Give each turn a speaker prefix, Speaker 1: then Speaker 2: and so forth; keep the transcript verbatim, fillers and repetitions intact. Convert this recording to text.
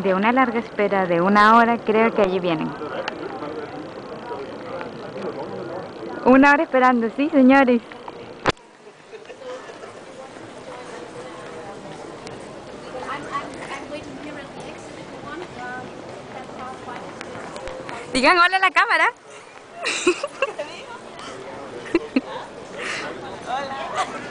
Speaker 1: de una larga espera de una hora, creo que allí vienen. Una hora esperando, sí, señores. Digan hola a la cámara.
Speaker 2: Hola.